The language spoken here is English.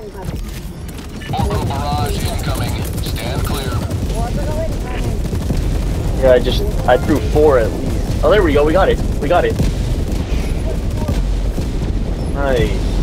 Orbital barrage incoming. Stand clear. Yeah, I threw 4 at least. Oh, there we go. We got it. We got it. Nice.